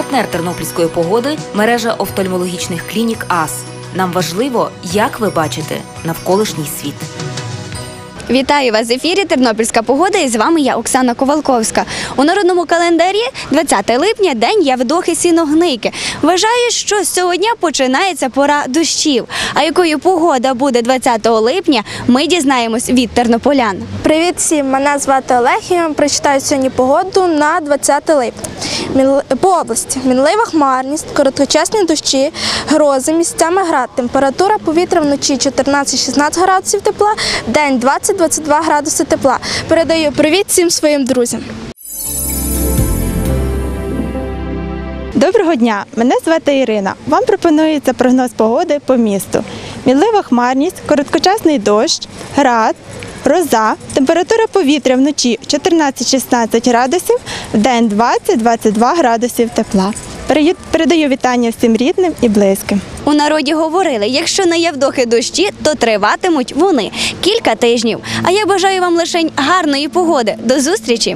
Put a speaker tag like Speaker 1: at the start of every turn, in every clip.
Speaker 1: Партнер тернопільської погоди – мережа офтальмологічних клінік АС. Нам важливо, як ви бачите навколишній світ.
Speaker 2: Вітаю вас в ефірі «Тернопільська погода» і з вами я, Оксана Ковалковська. У народному календарі 20 липня – День Явдохи Сіногнийки. Вважаю, що з цього дня починається пора дощів. А якою погода буде 20 липня, ми дізнаємось від тернополян.
Speaker 3: Привіт всім! Мене звати Олег і я вам прочитаю сьогодні погоду на 20 липня. По області мінлива хмарність, короткочасні дощі, грози, місцями град. Температура повітря вночі 14-16 градусів тепла, день 20-22 градуси тепла. Передаю привіт всім своїм друзям.
Speaker 4: Доброго дня! Мене звати Ірина. Вам пропонується прогноз погоди по місту. Мінлива хмарність, короткочасний дощ, град, гроза, температура повітря вночі 14-16 градусів, вдень 20-22 градусів тепла. Передаю вітання всім рідним і близьким.
Speaker 2: У народі говорили, якщо на Явдохи дощі, то триватимуть вони кілька тижнів. А я бажаю вам лише гарної погоди. До зустрічі!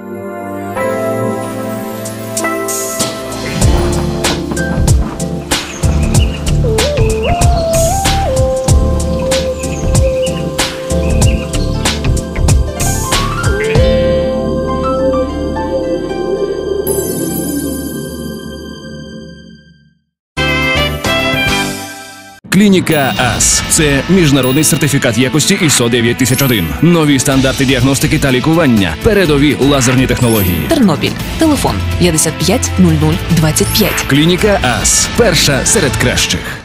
Speaker 5: Клініка АС – це міжнародний сертифікат якості ISO 9001. Нові стандарти діагностики та лікування. Передові лазерні технології.
Speaker 1: Тернопіль. Телефон 55 00 25.
Speaker 5: Клініка АС – перша серед кращих.